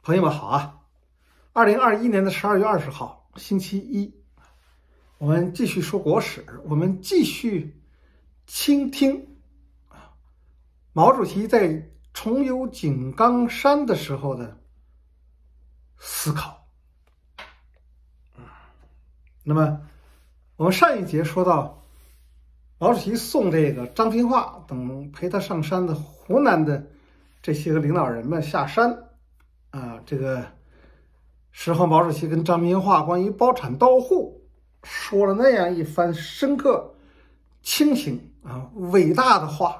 朋友们好啊！2021年12月20号，星期一，我们继续说国史，我们继续倾听毛主席在重游井冈山的时候的思考。那么，我们上一节说到，毛主席送这个张平化等陪他上山的湖南的这些个领导人们下山。这个时候，毛主席跟张平化关于包产到户说了那样一番深刻、清醒伟大的话，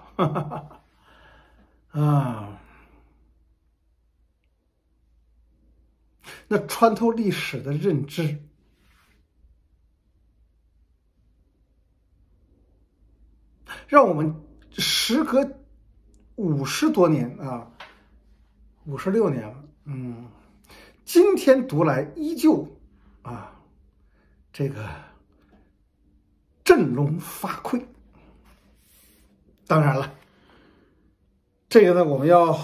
那穿透历史的认知，让我们时隔50多年56年了。今天读来依旧这个振聋发聩。当然了，这个呢，我们要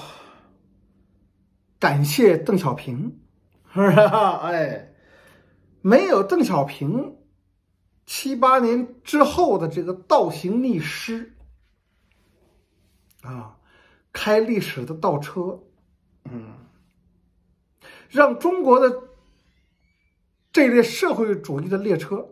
感谢邓小平，是不是？没有邓小平7、8年之后的这个倒行逆施开历史的倒车，让中国的这列社会主义的列车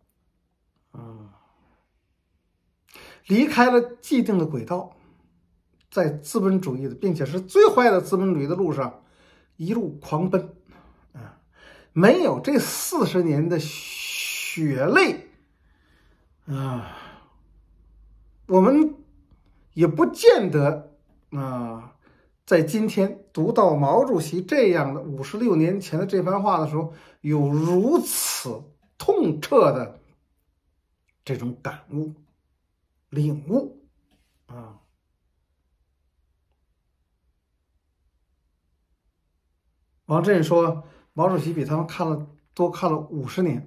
离开了既定的轨道，在资本主义的并且是最坏的资本主义的路上一路狂奔。没有这40年的血泪我们也不见得在今天读到毛主席这样的56年前的这番话的时候，有如此痛彻的这种感悟、领悟王震说，毛主席比他们多看了50年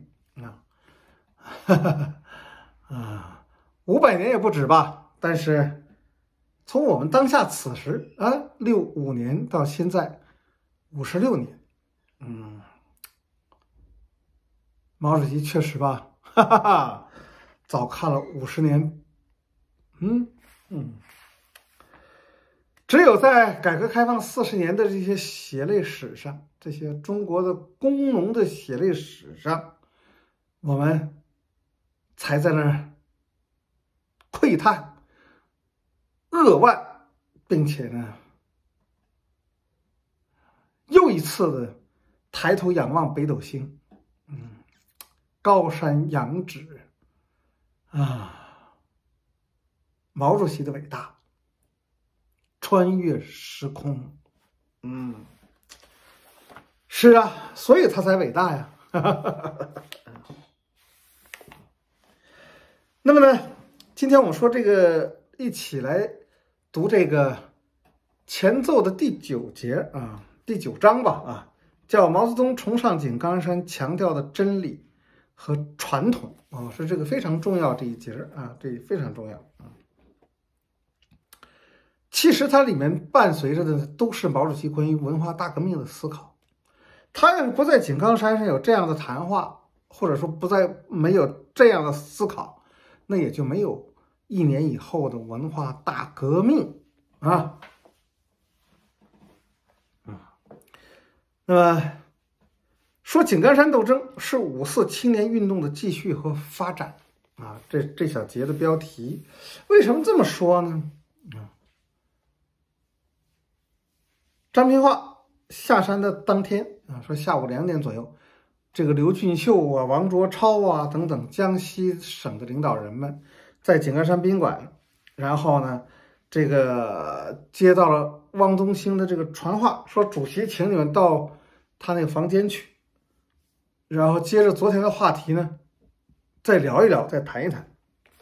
500年也不止吧，但是从我们当下此时65年到现在56年，毛主席确实吧，早看了50年，只有在改革开放40年的这些血泪史上，这些中国的工农的血泪史上，我们才在那儿喟叹扼腕，并且呢，又一次的抬头仰望北斗星，高山仰止毛主席的伟大，穿越时空，是啊，所以他才伟大呀。那么呢，今天我们说这个，一起来读这个前奏的第9节第9章吧叫毛泽东崇尚井冈山强调的真理和传统是这个非常重要这一节这非常重要其实它里面伴随着的都是毛主席关于文化大革命的思考。他要是不在井冈山上有这样的谈话，或者说没有这样的思考，那也就没有1年以后的文化大革命那么说井冈山斗争是5·4青年运动的继续和发展这小节的标题。为什么这么说呢？张平化下山的当天说下午2点左右，这个刘俊秀王卓超等等江西省的领导人们在井冈山宾馆，然后呢这个接到了汪东兴的这个传话，说主席请你们到他那个房间去，然后接着昨天的话题呢再聊一聊，再谈一谈。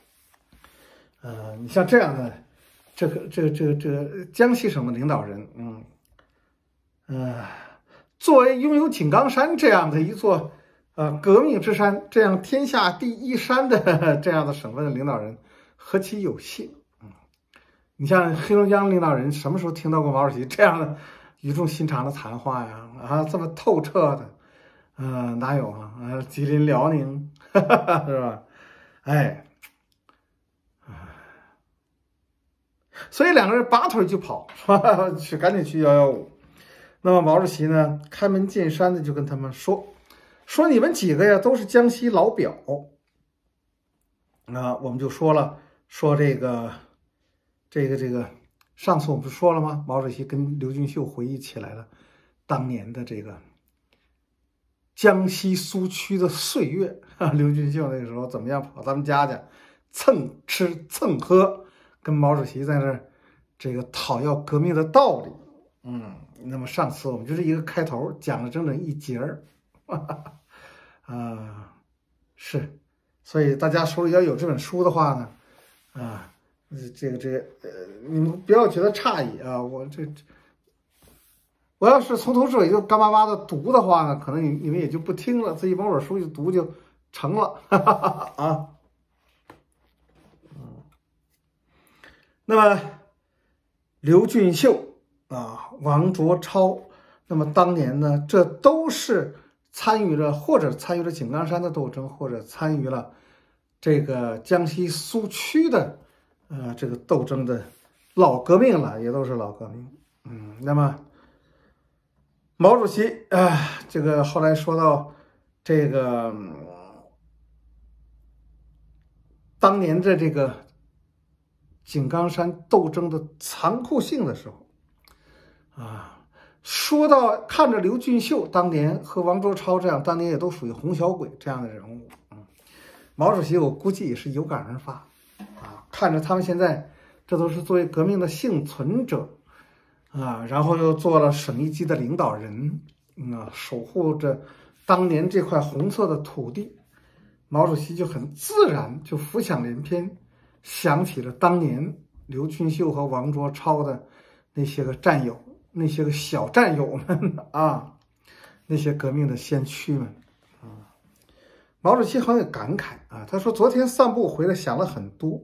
你像这样的这个江西省的领导人作为拥有井冈山这样的一座革命之山，这样天下第一山的这样的省份的领导人何其有幸。你像黑龙江领导人什么时候听到过毛主席这样的语重心长的谈话呀，这么透彻的，哪有啊？吉林辽宁，是吧？哎，所以两个人拔腿就跑，赶紧去115。那么毛主席呢，开门见山的就跟他们说你们几个呀都是江西老表。我们就说了，说这个，上次我们不是说了吗？毛主席跟刘俊秀回忆起来了当年的这个江西苏区的岁月啊。刘俊秀那个时候怎么样跑咱们家去蹭吃蹭喝，跟毛主席在那儿这个讨要革命的道理。那么上次我们就是一个开头讲了整整1节儿，是。所以大家手里要有这本书的话呢，你们不要觉得诧异啊！我要是从头至尾就干巴巴的读的话呢，可能你们也就不听了，这一本书就读就成了，啊。那么刘俊秀王卓超，那么当年呢，这都是参与了井冈山的斗争，或者参与了这个江西苏区的这个斗争的老革命了，也都是老革命。那么毛主席这个后来说到这个当年的这个井冈山斗争的残酷性的时候说到看着刘俊秀当年和王卓超这样，当年也都属于红小鬼这样的人物，毛主席我估计也是有感而发看着他们现在这都是作为革命的幸存者然后又做了省一级的领导人守护着当年这块红色的土地，毛主席就很自然就浮想联翩，想起了当年刘俊秀和王卓超的那些个战友，那些个小战友们那些革命的先驱们毛主席很有感慨他说昨天散步回来想了很多，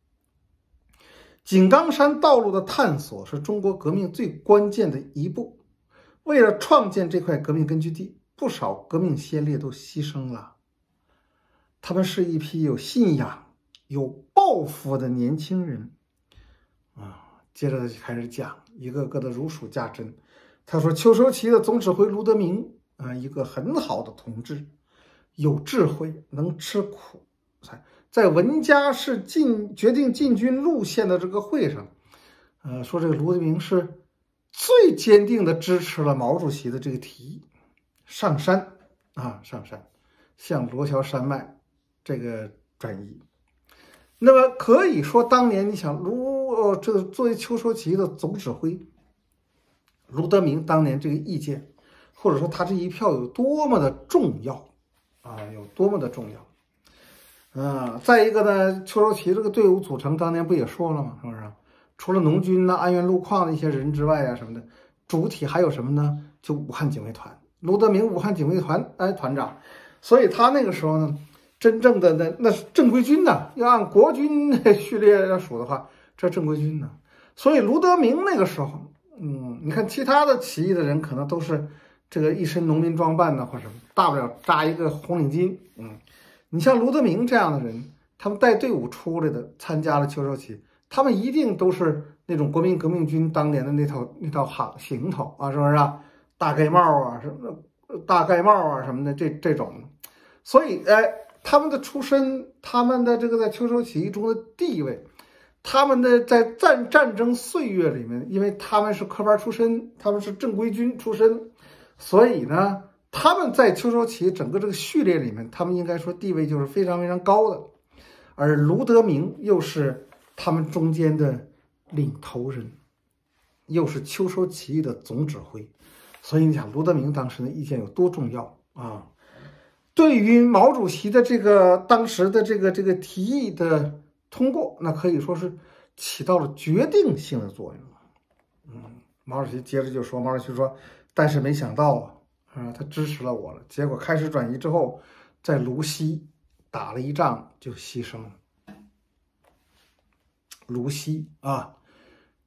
井冈山道路的探索是中国革命最关键的一步，为了创建这块革命根据地，不少革命先烈都牺牲了，他们是一批有信仰有抱负的年轻人接着就开始讲，一个个的如数家珍。他说秋收起义的总指挥卢德铭一个很好的同志，有智慧，能吃苦。在文家是决定进军路线的这个会上说这个卢德铭是最坚定的支持了毛主席的这个提议，上山向罗桥山脉这个转移。那么可以说当年你想这个作为秋收起义的总指挥，卢德铭当年这个意见或者说他这一票有多么的重要有多么的重要再一个呢，秋收起义这个队伍组成当年不也说了吗？是不是除了农军安源路况的一些人之外什么的，主体还有什么呢？就武汉警卫团，卢德铭武汉警卫团团长，所以他那个时候呢，真正的那是正规军要按国军序列要数的话，这正规军所以卢德铭那个时候你看其他的起义的人可能都是这个一身农民装扮或者什么，大不了扎一个红领巾你像卢德铭这样的人，他们带队伍出来的参加了秋收起义，他们一定都是那种国民革命军当年的那套行头是不是大盖帽什么大盖帽什么的这种，所以他们的出身，他们的这个在秋收起义中的地位，他们的在战争岁月里面，因为他们是科班出身，他们是正规军出身，所以呢他们在秋收起义整个这个序列里面，他们应该说地位就是非常非常高的，而卢德铭又是他们中间的领头人，又是秋收起义的总指挥，所以你想卢德铭当时的意见有多重要对于毛主席的这个当时的这个提议的通过，那可以说是起到了决定性的作用毛主席接着就说，但是没想到他支持了我了，结果开始转移之后，在芦溪打了一仗就牺牲了。芦溪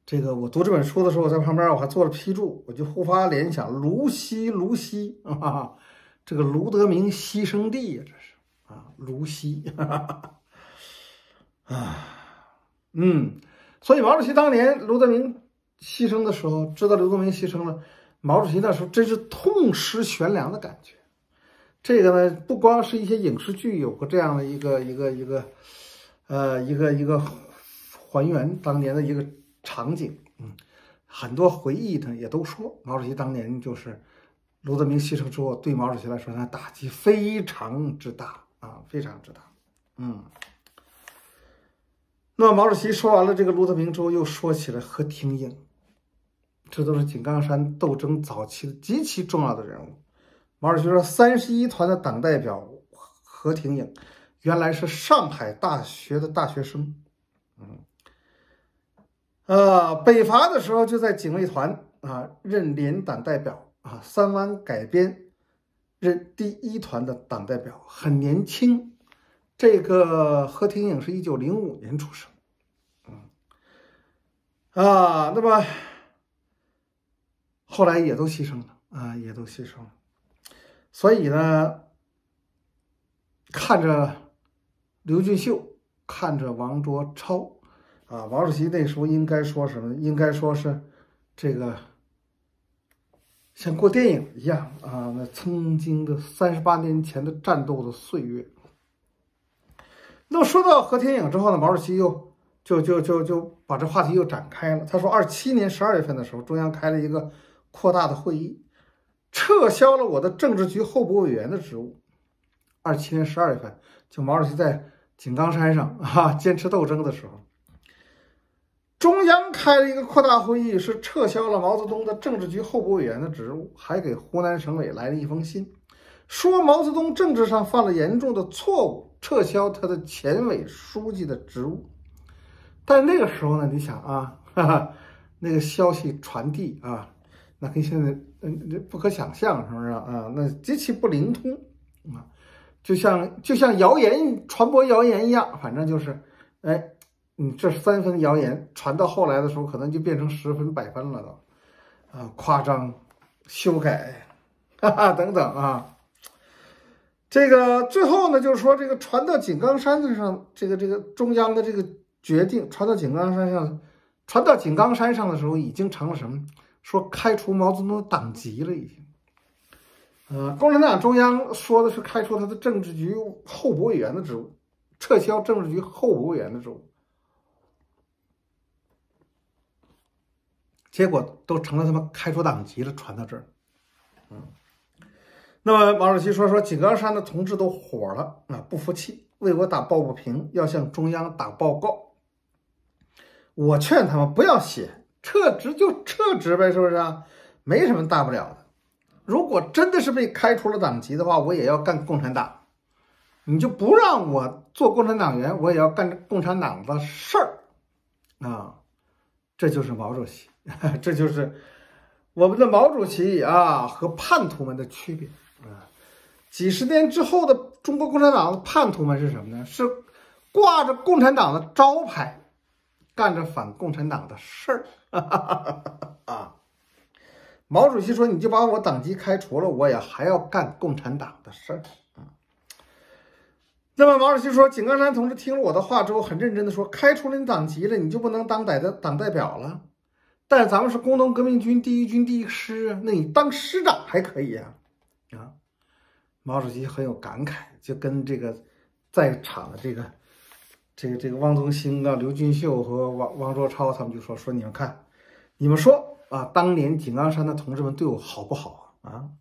这个我读这本书的时候，我在旁边我还做了批注，我就忽发联想，卢溪啊，这个卢德铭牺牲地呀，这是啊，卢溪啊，所以毛主席当年卢德铭牺牲的时候，知道卢德铭牺牲了，毛主席那时候真是痛失悬梁的感觉。这个呢，不光是一些影视剧有过这样的一个还原当年的一个场景，很多回忆呢也都说毛主席当年就是卢德铭牺牲之后，对毛主席来说那打击非常之大啊，非常之大。那么毛主席说完了这个卢德铭之后，又说起了何挺颖，这都是井冈山斗争早期的极其重要的人物。毛主席说，31团的党代表何挺颖原来是上海大学的大学生，北伐的时候就在警卫团任连党代表三湾改编任第1团的党代表，很年轻。这个何挺颖是1905年出生，那么后来也都牺牲了也都牺牲了。所以呢，看着刘俊秀，看着王卓超毛主席那时候应该说什么？应该说是这个像过电影一样那曾经的38年前的战斗的岁月。那么说到何挺颖之后呢，毛主席又就把这话题又展开了。他说，27年12月份的时候，中央开了一个扩大的会议，撤销了我的政治局候补委员的职务。27年12月份，就毛主席在井冈山上坚持斗争的时候，中央开了一个扩大会议，是撤销了毛泽东的政治局候补委员的职务，还给湖南省委来了一封信，说毛泽东政治上犯了严重的错误，撤销他的前委书记的职务。但那个时候呢，你想那个消息传递那跟现在不可想象，是不是那极其不灵通就像谣言传播谣言一样，反正就是你这3分谣言传到后来的时候，可能就变成10分100分了都夸张修改等等这个最后呢，就是说这个传到井冈山上，这个中央的这个决定传到井冈山上的时候，已经成了什么？说开除毛泽东的党籍了，已经。共产党中央说的是开除他的政治局候补委员的职务，撤销政治局候补委员的职务，结果都成了他们开除党籍了，传到这儿。那么毛主席说井冈山的同志都火了不服气，为我打抱不平，要向中央打报告。我劝他们不要写，撤职就撤职呗，是不是没什么大不了的。如果真的是被开除了党籍的话，我也要干共产党。你就不让我做共产党员，我也要干共产党的事儿这就是毛主席，这就是我们的毛主席和叛徒们的区别几十年之后的中国共产党的叛徒们是什么呢？是挂着共产党的招牌，干着反共产党的事儿毛主席说，你就把我党籍开除了，我也还要干共产党的事儿那么毛主席说，井冈山同志听了我的话之后，很认真的说，开除了你党籍了，你就不能当党代表了。但是咱们是工农革命军第1军第1师那你当师长还可以毛主席很有感慨，就跟这个在场的这个汪东兴刘俊秀和王卓超他们就说你们看，你们说当年井冈山的同志们对我好不好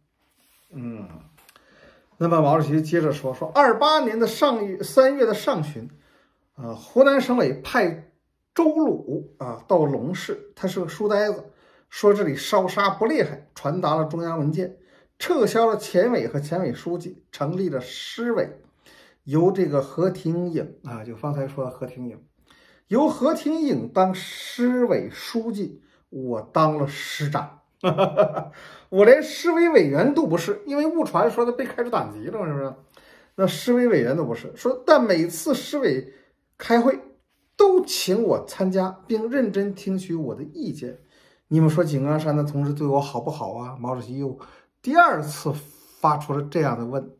那么毛主席接着说28年的3月的上旬湖南省委派周鲁到龙市，他是个书呆子，说这里烧杀不厉害，传达了中央文件，撤销了前委和前委书记，成立了师委，由这个何挺颖就方才说的何挺颖，由何挺颖当师委书记，我当了师长我连师委委员都不是，因为误传说他被开除党籍了，是不是？那师委委员都不是，说但每次师委开会都请我参加，并认真听取我的意见。你们说井冈山的同志对我好不好啊？毛主席又第2次发出了这样的问：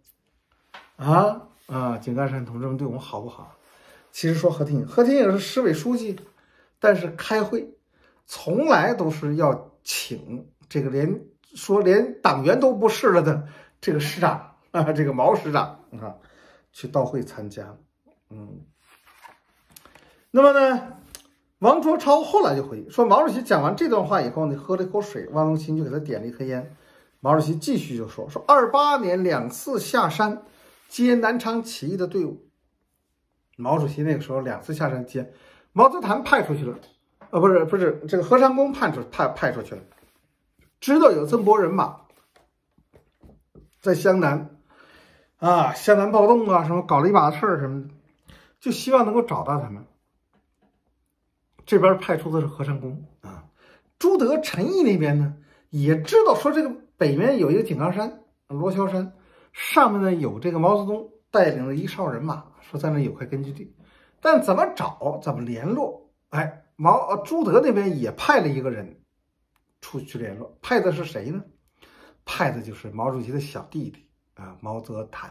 井冈山同志们对我们好不好？其实说何挺也是市委书记，但是开会从来都是要请这个连党员都不是了的这个师长这个毛师长去到会参加。那么呢，王卓超后来就回忆说，毛主席讲完这段话以后呢，喝了一口水，汪东兴就给他点了一颗烟。毛主席继续就说28年2次下山接南昌起义的队伍。毛主席那个时候2次下山接，毛泽东派出去了，不是这个何长工派出去了，知道有这么多人马在湘南湘南暴动什么搞了一把事儿什么的，就希望能够找到他们。这边派出的是何长工朱德、陈毅那边呢也知道说这个北面有一个井冈山、罗霄山，上面呢有这个毛泽东带领了1哨人马，说在那有块根据地，但怎么找怎么联络？朱德那边也派了一个人出去联络，派的是谁呢？派的就是毛主席的小弟弟毛泽东。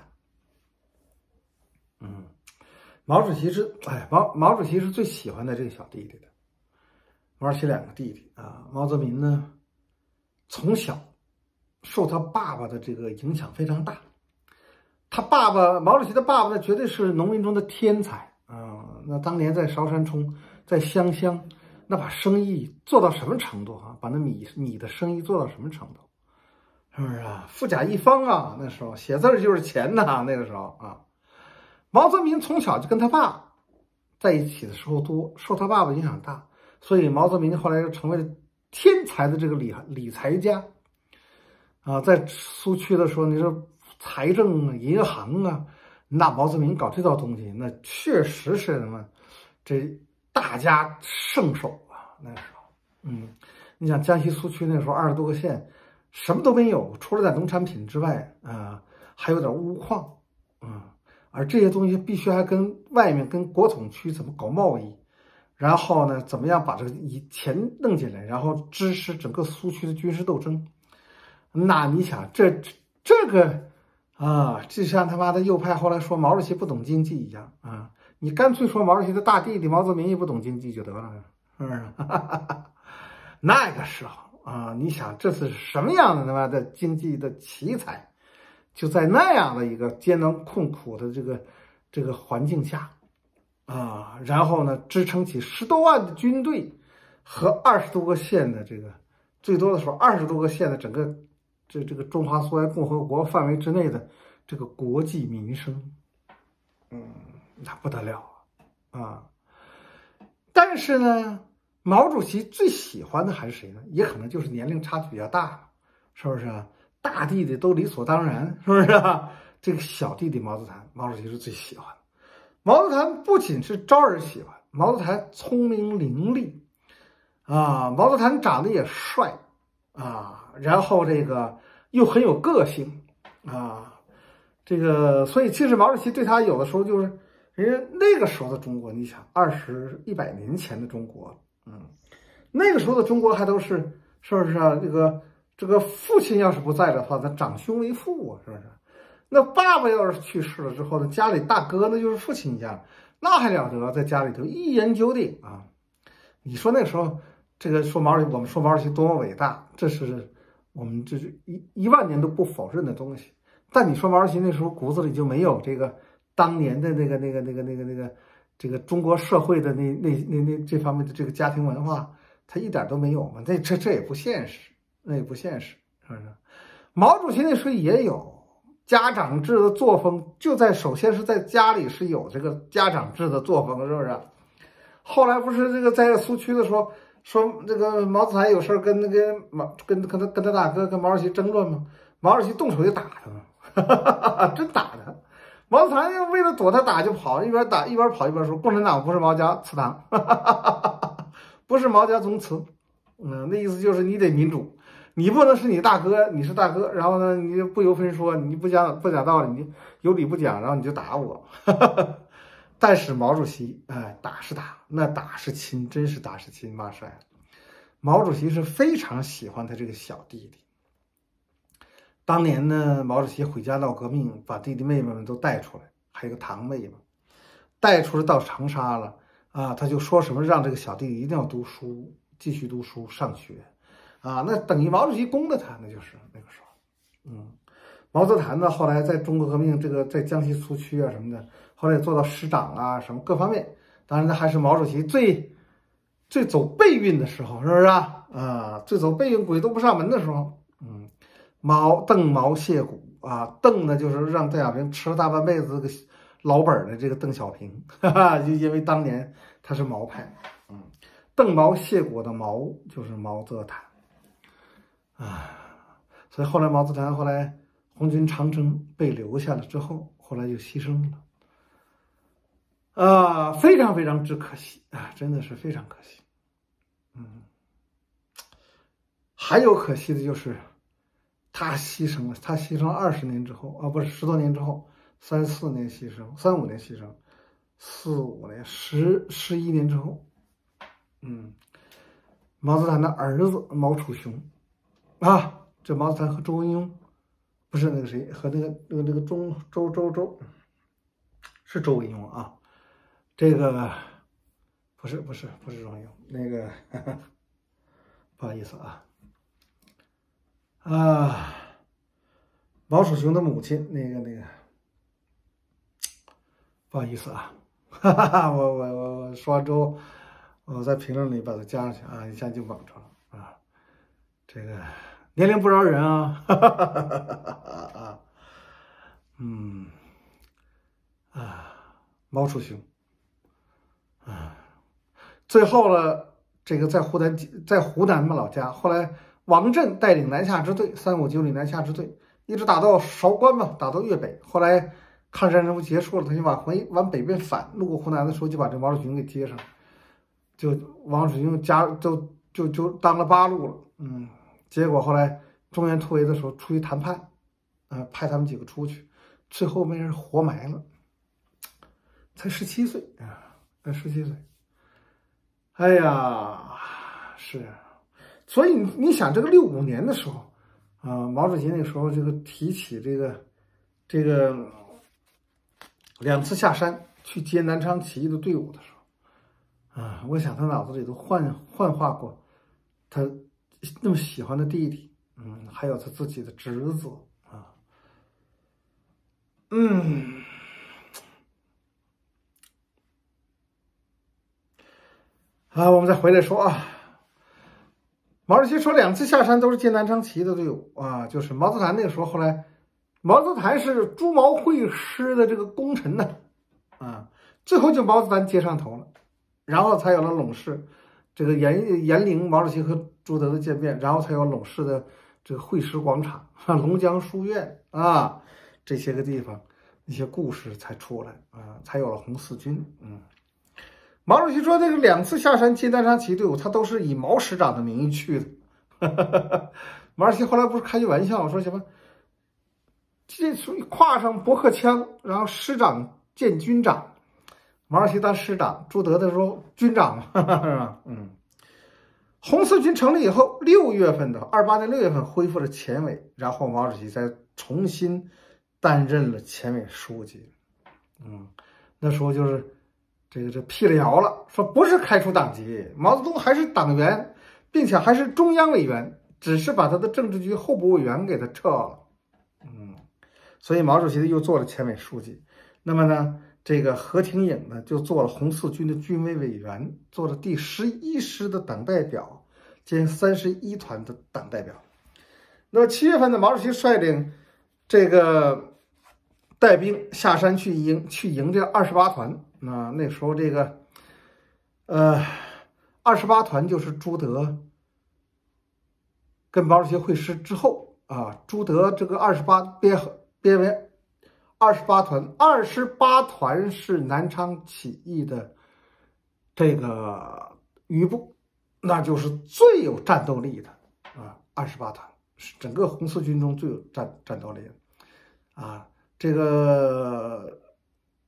毛主席是最喜欢的这个小弟弟的。毛主席2个弟弟毛泽民呢，从小受他爸爸的这个影响非常大。他爸爸毛主席的爸爸呢，绝对是农民中的天才那当年在韶山冲，在湘乡，那把生意做到什么程度把那米的生意做到什么程度？是不是富甲一方那时候写字就是钱那个时候毛泽民从小就跟他爸在一起的时候多，受他爸爸影响大，所以毛泽民后来就成为了天才的这个理财家在苏区的时候，你说财政银行那毛泽民搞这套东西，那确实是什么这大家圣手那时候你想江西苏区那时候20多个县什么都没有，除了点农产品之外还有点钨矿而这些东西必须还跟外面跟国统区怎么搞贸易，然后呢怎么样把这个钱弄进来，然后支持整个苏区的军事斗争。那你想这个就像他妈的右派后来说毛主席不懂经济一样你干脆说毛主席的大弟弟毛泽民也不懂经济就得了，是不是？那个时候你想这是什么样的他妈的经济的奇才？就在那样的一个艰难困苦的这个环境下然后呢支撑起10多万的军队和20多个县的这个最多的时候20多个县的整个这个中华苏维埃共和国范围之内的这个国计民生那不得了但是呢毛主席最喜欢的还是谁呢？也可能就是年龄差距比较大，是不是大弟弟都理所当然，是不是这个小弟弟毛泽东，毛主席是最喜欢的。毛泽东不仅是招人喜欢，毛泽东聪明伶俐毛泽东长得也帅然后这个又很有个性这个所以其实毛主席对他有的时候就是人家那个时候的中国，你想100年前的中国那个时候的中国还都是不是这个父亲要是不在的话，他长兄为父是不是？那爸爸要是去世了之后呢，家里大哥那就是父亲一样，那还了得，在家里头一言九鼎你说那时候这个我们说毛主席多么伟大，这是我们这是一万年都不否认的东西。但你说毛主席那时候骨子里就没有这个当年的那个这个中国社会的这方面的这个家庭文化，他一点都没有嘛？这也不现实。那也不现实，是不是？毛主席那时候也有家长制的作风，首先是在家里是有这个家长制的作风，是不是？后来不是这个在苏区的时候说这个毛子台有事跟他大哥跟毛主席争论吗？毛主席动手就打他，真打他。毛子台为了躲他打就跑，一边打一边跑一边说共产党不是毛家祠堂，不是毛家宗祠。那意思就是你得民主。你不能是你大哥，你是大哥，然后呢，你不由分说，你不讲道理，你有理不讲，然后你就打我， 但是毛主席打是打，那打是亲，真是打是亲，骂帅了。毛主席是非常喜欢他这个小弟弟。当年呢，毛主席回家闹革命，把弟弟妹妹们都带出来，还有个堂妹嘛，带出来到长沙了啊，他就说什么让这个小弟弟一定要读书，继续读书上学啊，那等于毛主席供了他，那就是那个时候，毛泽东呢，后来在中国革命这个在江西苏区啊什么的，后来也做到师长啊什么各方面，当然呢还是毛主席最走背运的时候，是不是啊？最走背运鬼都不上门的时候，邓毛谢谷啊，邓呢就是让邓小平吃了大半辈子这个老本的这个邓小平，就因为当年他是毛派，邓毛谢谷的毛就是毛泽东所以后来毛泽东后来红军长征被留下了之后，后来就牺牲了，非常非常之可惜啊，真的是非常可惜，还有可惜的就是他牺牲了20年之后不是10多年之后，34年牺牲，35年牺牲，45年11年之后，毛泽东的儿子毛楚雄这毛泽东和周文雍，不是那个谁，和那个周是周文雍啊，这个不是周文雍，那个不好意思毛楚雄的母亲，那个不好意思我说完之后，我在评论里把它加上去一下就蒙着了这个年龄不饶人毛楚雄最后呢，这个在湖南嘛老家，后来王震带领南下支队，359旅南下支队，一直打到韶关嘛，打到粤北。后来抗日战争结束了，他就往北边返，路过湖南的时候就把这毛主席给接上，就毛主席就当了八路了，结果后来中原突围的时候出去谈判，派他们几个出去，最后被人活埋了，才17岁才17岁。哎呀，是，所以你想这个65年的时候毛主席那个时候这个提起这个2次下山去接南昌起义的队伍的时候我想他脑子里都幻化过他那么喜欢的弟弟，还有他自己的侄子我们再回来说毛主席说2次下山都是接南昌起义的队伍就是毛泽东那个时候，后来毛泽东是朱毛会师的这个功臣呢最后就毛泽东接上头了，然后才有了陇市这个延陵毛主席和朱德的见面，然后才有陇市的这个会师广场龙江书院这些个地方，一些故事才出来才有了红四军毛主席说这个2次下山接南昌起义队伍，他都是以毛师长的名义去的毛主席后来不是开句玩笑说什么这挎上驳壳枪，然后师长见军长，毛主席当师长，朱德的说军长是吧红四军成立以后，28年6月份恢复了前委，然后毛主席再重新担任了前委书记那时候就是这辟了谣了，说不是开除党籍，毛泽东还是党员，并且还是中央委员，只是把他的政治局候补委员给他撤了所以毛主席又做了前委书记。那么呢，这个何挺颖呢就做了红四军的军委委员，做了第11师的党代表兼31团的党代表。那么7月份呢，毛主席率领这个带兵下山去迎这28团那时候这个28团就是朱德跟毛主席会师之后朱德这个28编为28团，28团是南昌起义的这个余部，那就是最有战斗力的28团是整个红四军中最有战斗力的这个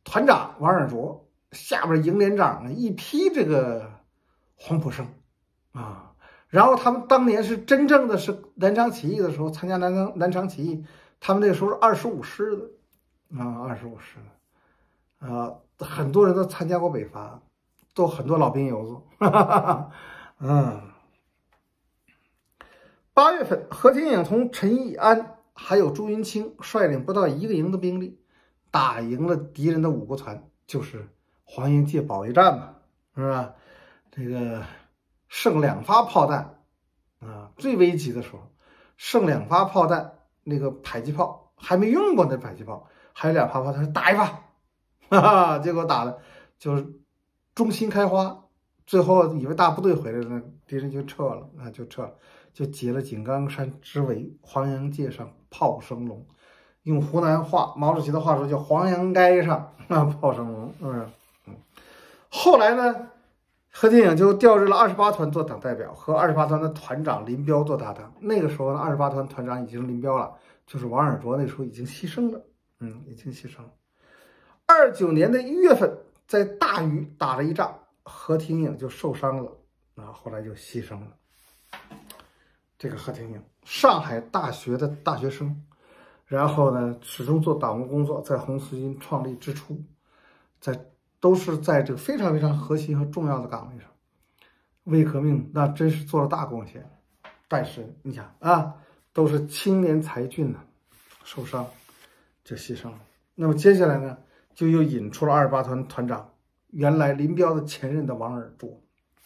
团长王尔琢下边营连长一批这个黄埔生啊，然后他们当年是真正的是南昌起义的时候参加南昌起义，他们那个时候是25师的啊，25师的啊，很多人都参加过北伐，都很多老兵油子，哈哈哈，8月份，何挺颖同陈义安还有朱云清率领不到1个营的兵力，打赢了敌人的5个团，就是黄营界保卫战嘛，是吧？这个剩2发炮弹啊，最危急的时候剩2发炮弹，那个迫击炮还没用过，那迫击炮还有2发炮弹，打一发，哈哈，结果打的就是中心开花，最后以为大部队回来了，敌人就撤了啊，就解了井冈山之围，黄杨界上炮声隆。用湖南话，毛主席的话说叫黄杨街上啊炮声隆，是不是？后来呢，何挺颖就调任了28团做党代表，和28团的团长林彪做搭档。那个时候呢，28团团长已经林彪了，就是王尔琢那时候已经牺牲了，已经牺牲了。29年的1月份，在大余打了一仗，何挺颖就受伤了啊，后来就牺牲了。这个何挺颖，上海大学的大学生，然后呢，始终做党务工作，在红四军创立之初，都是在这个非常非常核心和重要的岗位上，为革命那真是做了大贡献。但是你想啊，都是青年才俊呢，受伤就牺牲了。那么接下来呢，就又引出了28团团长，原来林彪的前任的王尔琢。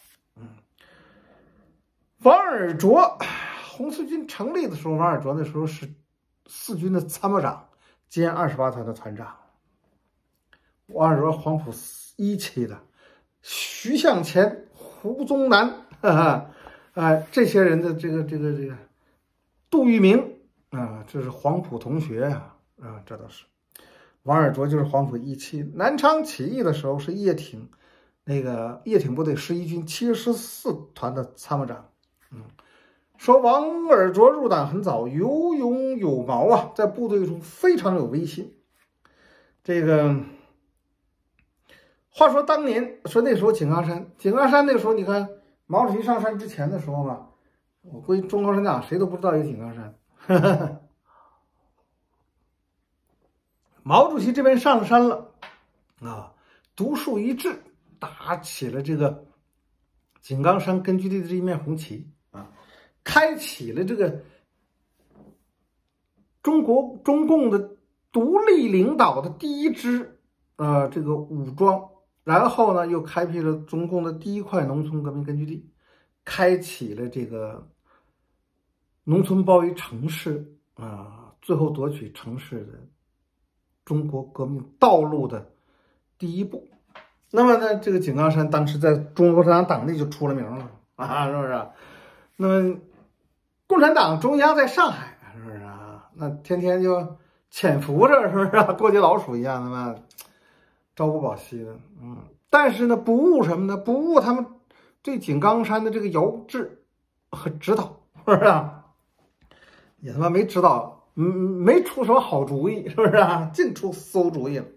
王尔琢，红四军成立的时候，王尔琢那时候是四军的参谋长兼28团的团长。王尔琢黄埔1期的，徐向前、胡宗南，这些人的这个杜聿明啊，这是黄埔同学啊，这都是。王尔琢就是黄埔1期，南昌起义的时候是叶挺部队11军74团的参谋长。说王尔琢入党很早，有勇有谋啊，在部队中非常有威信。这个话说当年说那时候井冈山那个时候，你看毛主席上山之前的时候吧，我估计中国共产党谁都不知道有井冈山。毛主席这边上山了啊，独树一帜，打起了这个井冈山根据地的这一面红旗啊，开启了这个中共的独立领导的第一支这个武装，然后呢又开辟了中共的第1块农村革命根据地，开启了这个农村包围城市啊，最后夺取城市的中国革命道路的第一步。那么呢，这个井冈山当时在中国共产党党内就出了名了啊，是不是？那么共产党中央在上海，是不是啊？那天天就潜伏着，是不是啊？过街老鼠一样的嘛，朝不保夕的。但是呢，不误什么呢？不误他们对井冈山的这个遥制和指导，是不是啊？也他妈没指导，没出什么好主意，是不是啊？净出馊主意了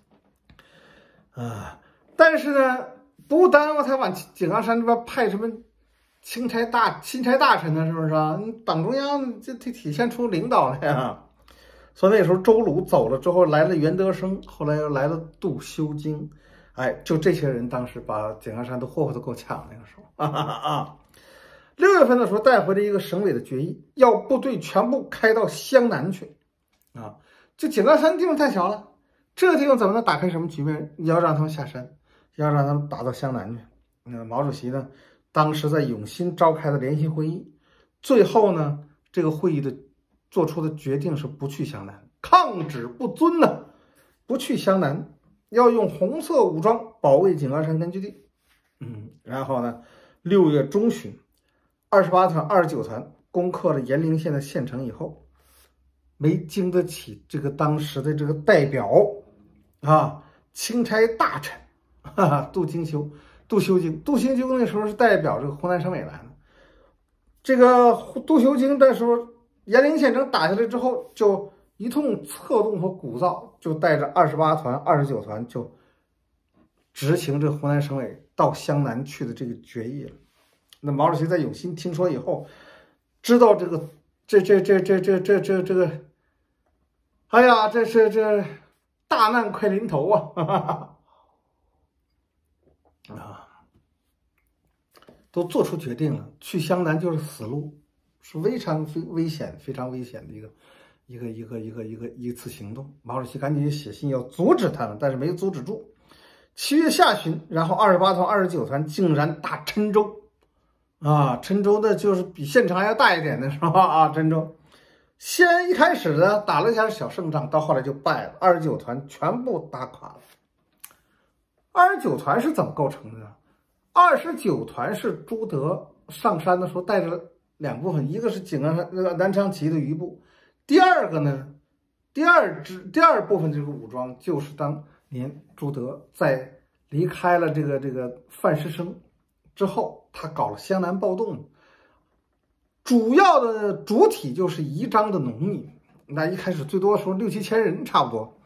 啊！但是呢，不耽误他往井冈山这边派什么钦差大臣呢，是不是啊？党中央这体现出领导来呀。所以那时候周鲁走了之后，来了袁德生，后来又来了杜修经，就这些人当时把井冈山都霍霍得够呛。那个时候6月份的时候带回了一个省委的决议，要部队全部开到湘南去啊！就井冈山地方太小了，这个地方怎么能打开什么局面？要让他们下山，要让他们打到湘南去。毛主席呢，当时在永新召开的联席会议，最后呢，这个会议的做出的决定是不去湘南，抗旨不遵呢，不去湘南，要用红色武装保卫井冈山根据地。然后呢，6月中旬，28团、29团攻克了延陵县的县城以后，没经得起这个当时的这个代表钦差大臣杜修经那时候是代表这个湖南省委来的。这个杜修经的时候，延陵县城打下来之后，就一通策动和鼓噪，就带着28团、29团就执行这湖南省委到湘南去的这个决议了。那毛主席在永新听说以后，知道这个哎呀，这大难快临头啊！都做出决定了，去湘南就是死路，是非常危险、非常危险的一次行动。毛主席赶紧写信要阻止他们，但是没阻止住。7月下旬，然后28团、29团竟然打郴州，郴州呢就是比县城还要大一点的是吧？郴州，先一开始呢打了一下小胜仗，到后来就败了，29团全部打垮了。29团是怎么构成的？29团是朱德上山的时候带着2部分，一个是井冈山南昌起义的余部，第二个呢，第二部分这个武装就是当年朱德在离开了这个范师生之后，他搞了湘南暴动，主要的主体就是宜章的农民，那一开始最多说6、7千人差不多，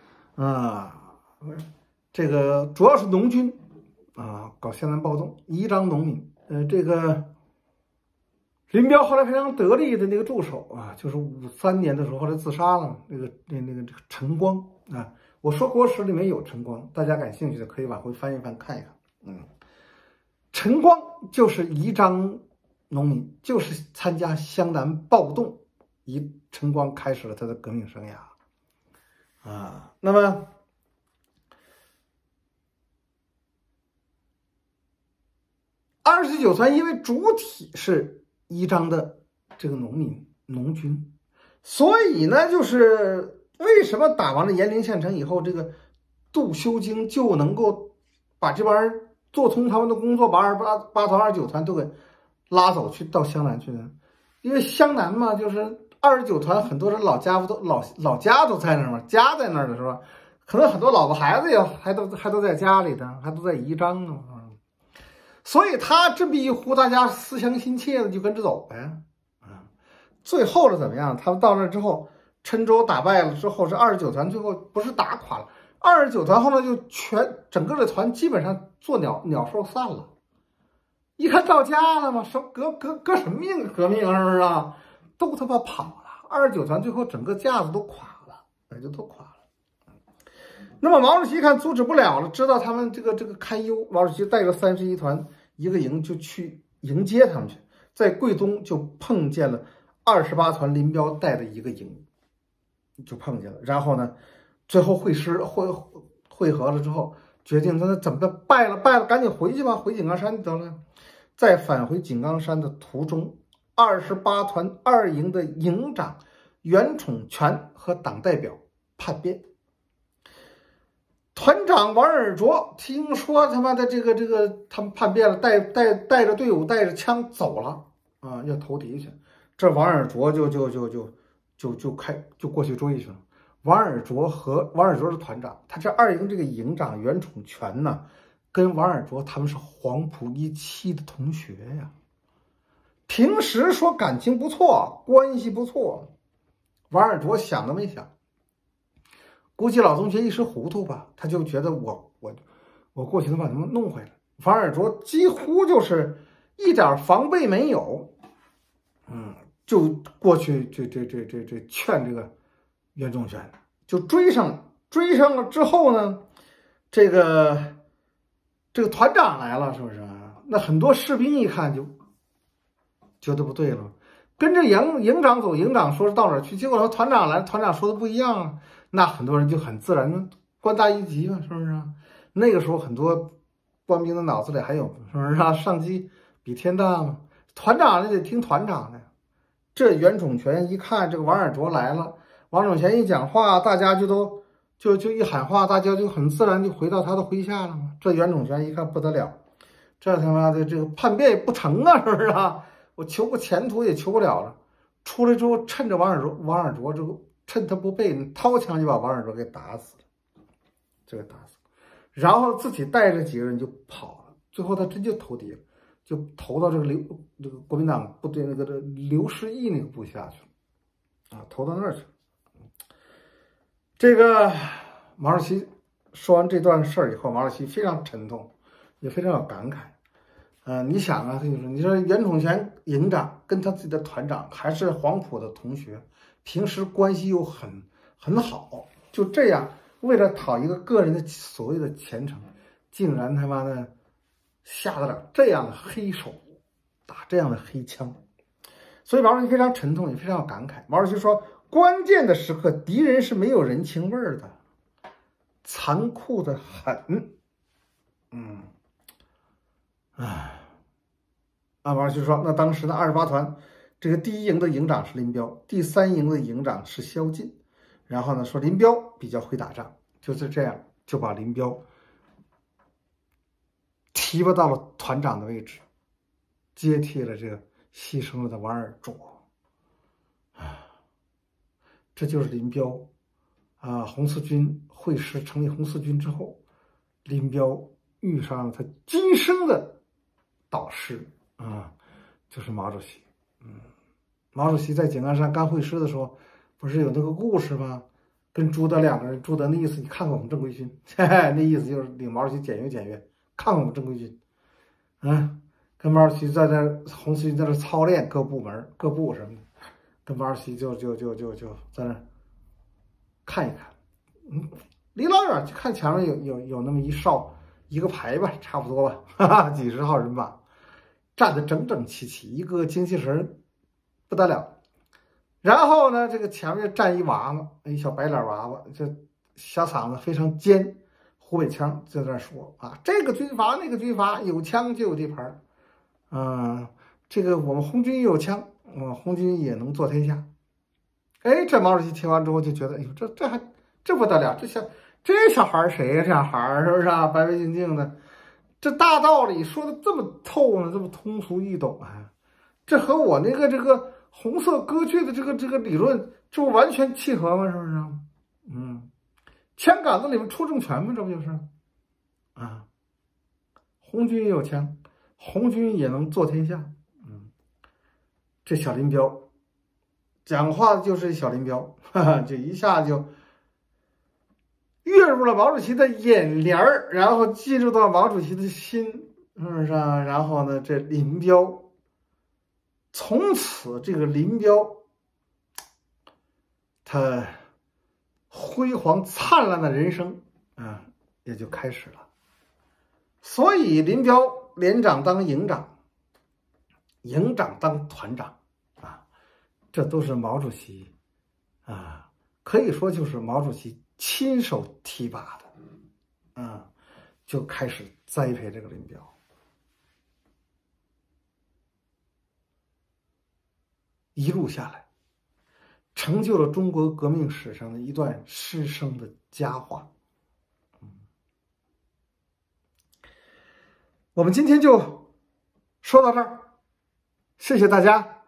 这个主要是农军。搞湘南暴动，宜章农民，这个林彪后来非常得力的那个助手就是53年的时候后来自杀了，那个陈光我说国史里面有陈光，大家感兴趣的可以往回翻一翻看一看。陈光就是宜章农民，就是参加湘南暴动，陈光开始了他的革命生涯那么。29团因为主体是宜章的这个农军，所以呢，就是为什么打完了延陵县城以后，这个杜修经就能够把这帮人做通他们的工作，把28团、29团都给拉走去到湘南去呢？因为湘南嘛，就是29团很多人老家都在那儿嘛，家在那儿的是吧？可能很多老婆孩子也还都在家里的，还都在宜章呢。所以他这么一呼，大家思乡心切的就跟着走呗。最后是怎么样？他们到那之后，郴州打败了之后，这29团最后不是打垮了，29团后来就整个的团基本上做鸟兽散了。一看到家了嘛，革什么命？革命是不是啊？都他妈跑了。29团最后整个架子都垮了，就都垮了。那么毛主席看阻止不了了，知道他们这个堪忧，毛主席带着31团一个营就去迎接他们去，在桂东就碰见了28团林彪带的一个营，就碰见了。然后呢，最后会合了之后，决定他怎么的败了，赶紧回去吧，回井冈山得了。在返回井冈山的途中，28团2营的营长袁崇全和党代表叛变。团长王尔琢听说他妈的这个他们叛变了，带着队伍带着枪走了要投敌去。这王尔琢就过去追去了。王尔琢是团长，他这2营这个营长袁崇全呢，跟王尔琢他们是黄埔17的同学呀，平时说感情不错，关系不错。王尔琢想都没想。估计老同学一时糊涂吧，他就觉得我过去能把他们弄回来。王尔琢几乎就是一点防备没有，就过去这劝这个袁崇全，就追上了之后呢，这个团长来了，是不是？那很多士兵一看就觉得不对了，跟着营长走，营长说是到哪儿去，结果说团长来，团长说的不一样啊。那很多人就很自然的官大一级嘛，是不是？那个时候很多官兵的脑子里还有是不是上级比天大嘛？团长呢得听团长的。这袁崇全一看这个王尔琢来了，王崇全一讲话，大家就一喊话，大家就很自然就回到他的麾下了嘛。这袁崇全一看不得了，这他妈的这个叛变也不成啊，是不是啊？我求个前途也求不了了。出来之后，趁着王尔琢这个。趁他不备，掏枪就把王尔琢给打死了，打死，然后自己带着几个人就跑了。最后他真就投敌了，就投到这个国民党部队这刘师义那个部下去了，投到那儿去了。 这个毛主席说完这段事儿以后，毛主席非常沉痛，也非常有感慨。你想啊，就是你说袁崇贤营长跟他自己的团长还是黄埔的同学，平时关系又很好，就这样为了讨一个个人的所谓的前程，竟然他妈的下得了这样的黑手，打这样的黑枪。所以毛主席非常沉痛，也非常有感慨。毛主席说，关键的时刻敌人是没有人情味儿的，残酷的很。毛主席说，那当时的28团这个第1营的营长是林彪，第3营的营长是萧劲。然后呢，说林彪比较会打仗，就是这样就把林彪提拔到了团长的位置，接替了这个牺牲了的王尔琢。这就是林彪红四军会师成立红四军之后，林彪遇上了他今生的导师就是毛主席。毛主席在井冈山刚会师的时候，不是有那个故事吗？跟朱德2个人，朱德那意思，你看看我们正规军，那意思就是领毛主席检阅，看看我们正规军。跟毛主席在这红四军在这操练各部门、各部什么的，跟毛主席就在那看一看。离老远就看墙上有那么一个排吧，差不多吧，几十号人马，站得整整齐齐，一个精气神不得了。然后呢，这个前面站一娃娃，一小白脸娃娃，这小嗓子非常尖，湖北腔就在那说这个军阀那个军阀，有枪就有地盘这个我们红军有枪，我们红军也能做天下。这毛主席听完之后就觉得，这不得了，这小孩谁呀？这小孩是不是白白净净的，这大道理说的这么透呢，这么通俗易懂这和我那个这个红色割据的这个理论，这不完全契合吗？是不是？枪杆子里面出政权吗？这不就是红军也有枪，红军也能做天下。这小林彪讲话就是小林彪，这一下就跃入了毛主席的眼帘儿，然后进入到毛主席的心，是不是然后呢，这林彪从此这个林彪他辉煌灿烂的人生也就开始了。所以林彪连长当营长，营长当团长这都是毛主席可以说就是毛主席亲手提拔的就开始栽培这个林彪。一路下来，成就了中国革命史上的一段师生的佳话。我们今天就说到这儿，谢谢大家。